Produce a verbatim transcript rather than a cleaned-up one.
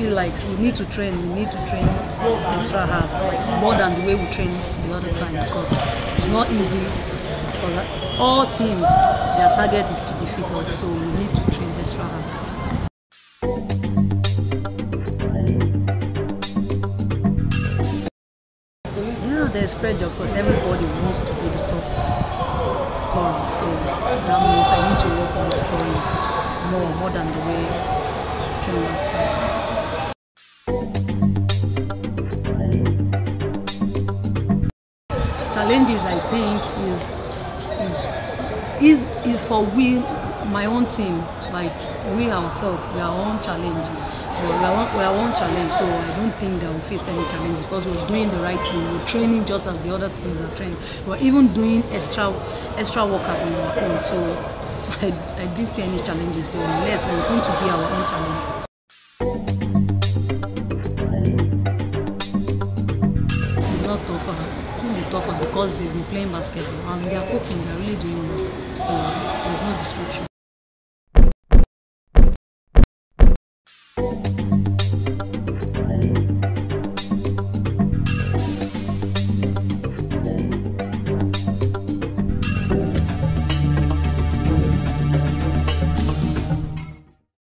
feel like we need to train, we need to train extra hard, like more than the way we train the other time, because it's not easy. All teams, their target is to defeat us, so we need to train extra hard. Yeah, there's pressure because everybody wants to be the top scorer, so that means I need to work on my scoring more, more than the way I trained last time. Challenges, I think, is is is is for we, my own team, like we ourselves, we are our own challenge. But we are we are our own challenge, so I don't think that we'll face any challenges because we're doing the right thing. We're training just as the other teams are training. We're even doing extra extra workout on our own. So I, I didn't see any challenges there unless we're going to be our own challenges. It's not tougher. It won't be tougher because they've been playing basketball and they are coping. They're really doing well. So there's no distraction.